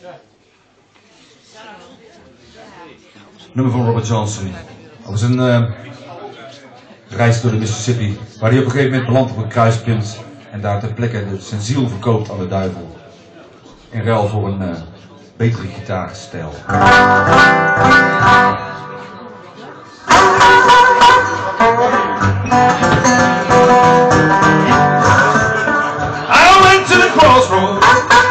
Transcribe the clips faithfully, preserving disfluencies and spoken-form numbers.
Nummer van Robert Johnson. Dat was een uh, reis door de Mississippi, waar hij op een gegeven moment belandt op een kruispunt en daar ter plekke zijn ziel verkoopt aan de duivel. In ruil voor een uh, betere gitaarstijl. I went to the crossroads.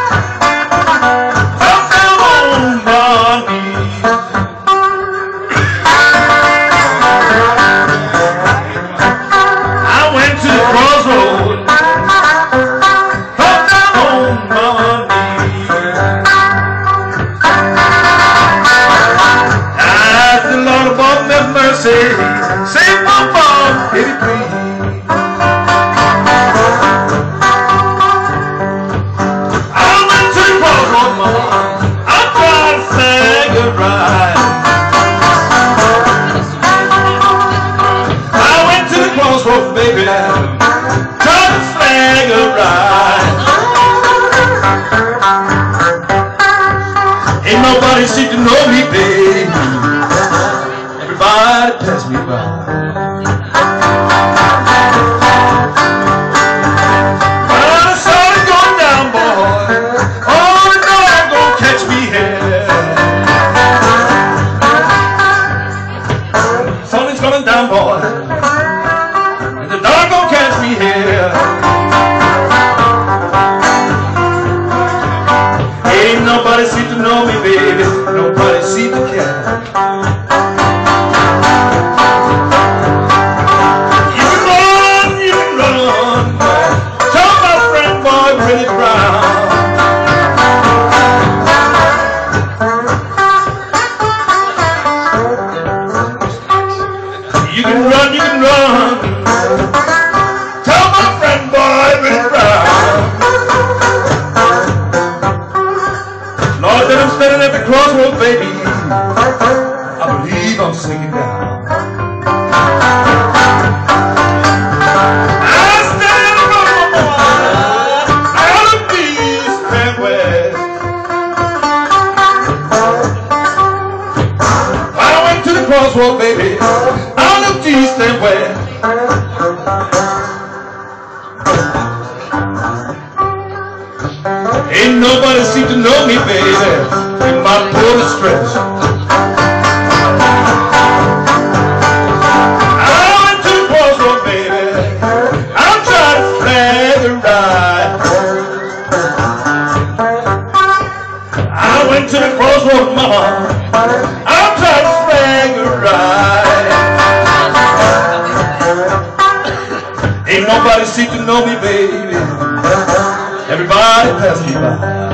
Save my mom, baby, please. I went to the crossroads, mama. I tried to say goodbye. I went to the crossroads, baby. Tried to say goodbye. Ain't nobody seem to know me, baby. Everybody pass me by. But I saw it going down, boy. Oh, the dog gonna catch me here. Something's coming down, boy. And the dog gonna catch me here. Ain't nobody seem to know me, baby. Nobody seem to care. You can run, you can run. Tell my friend boy, Billy Brown. Lord, that I'm standing at the crossroads, baby. I believe I'm sinking down. I stand at the crossroads, out of east and west. I went to the crossroads, baby. East and west. Ain't nobody seem to know me, baby, in my poor distress. I went to the crossroads, baby. I'm trying to flag the ride. I went to the crossroads, mama. I'm trying to flag the ride. Ain't nobody seem to know me, baby. Everybody pass me by.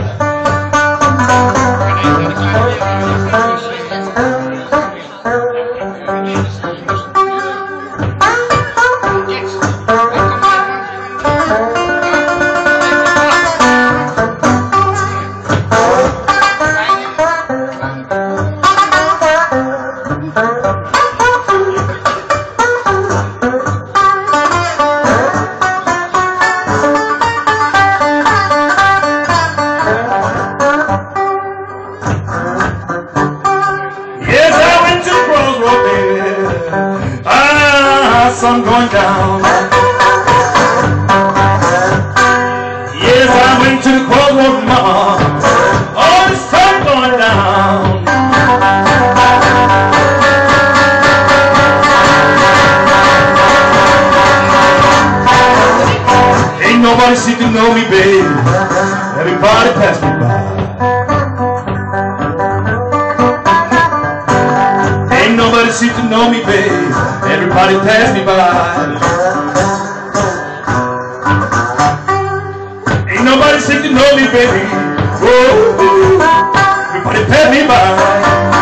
Sun going down. Yes, I went to the crossroads, mama. Oh, the sun going down. Ain't nobody seem to know me, babe. Everybody pass me by. Ain't nobody seem to know me, babe. Everybody pass me by. Ain't nobody seem to know me, baby. Whoa, everybody pass me by.